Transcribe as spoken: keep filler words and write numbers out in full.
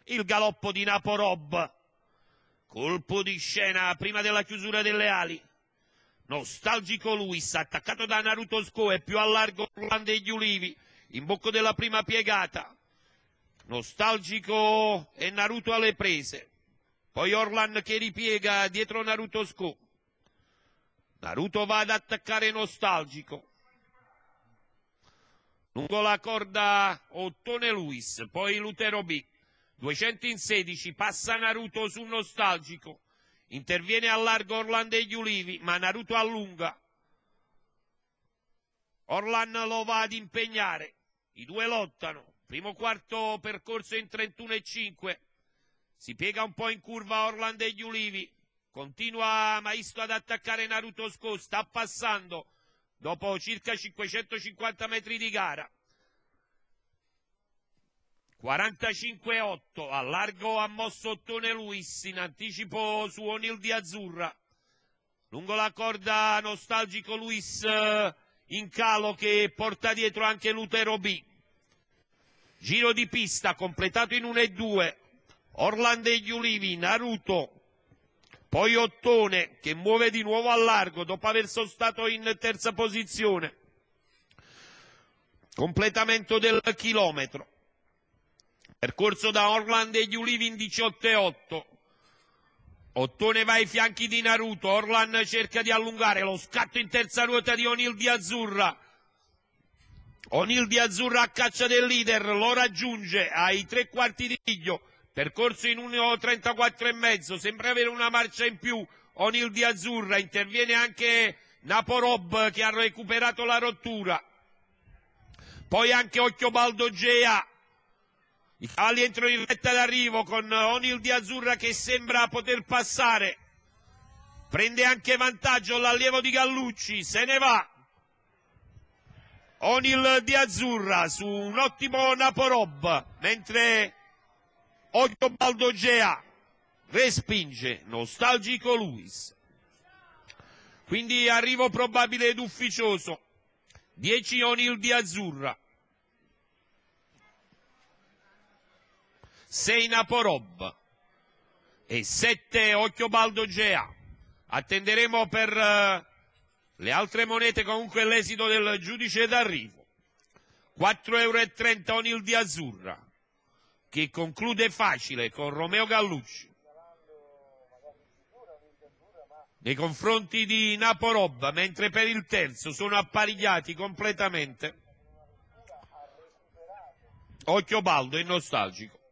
il galoppo di Naporob, colpo di scena prima della chiusura delle ali. Nostalgico Luis, attaccato da Naruto Sco e più a largo Orlando degli Ulivi, in bocca della prima piegata. Nostalgico e Naruto alle prese. Poi Orlan che ripiega dietro Naruto Sco. Naruto va ad attaccare Nostalgico. Lungo la corda Ottone Luis, poi Lutero B. duecentosedici, passa Naruto su Nostalgico. Interviene a largo Orlan degli Ulivi, ma Naruto allunga. Orlan lo va ad impegnare. I due lottano. Primo quarto percorso in trentuno e cinque. Si piega un po' in curva Orlan degli Ulivi. Continua Maisto ad attaccare Naruto Sco. Sta passando dopo circa cinquecentocinquanta metri di gara. quarantacinque otto, a largo ha mosso Ottone Luis, in anticipo su Onil di Azzurra. Lungo la corda Nostalgico Luis in calo che porta dietro anche Lutero B. Giro di pista completato in uno e due. Orlan degli Ulivi, Naruto, poi Ottone che muove di nuovo a largo dopo aver sostato in terza posizione. Completamento del chilometro. Percorso da Orlan degli Ulivi in diciotto e otto. Ottone va ai fianchi di Naruto. Orlan cerca di allungare. Lo scatto in terza ruota di Onil di Azzurra. Onil di Azzurra a caccia del leader. Lo raggiunge ai tre quarti di miglio. Percorso in uno e trentaquattro e mezzo. Sembra avere una marcia in più. Onil di Azzurra. Interviene anche Naporob che ha recuperato la rottura. Poi anche Occhiobaldo G A. I cavalli entrano in retta d'arrivo con Onil di Azzurra che sembra poter passare. Prende anche vantaggio l'allievo di Gallucci, se ne va. Onil di Azzurra su un ottimo Naporob, mentre Occhiobaldo G A respinge Nostalgico Luis. Quindi arrivo probabile ed ufficioso. dieci Onil di Azzurra. sei Naporob e sette Occhiobaldo G A. Attenderemo per uh, le altre monete comunque l'esito del giudice d'arrivo. quattro e trenta euro Onil di Azzurra che conclude facile con Romeo Gallucci nei confronti di Naporob, mentre per il terzo sono apparigliati completamente Occhiobaldo e Nostalgico.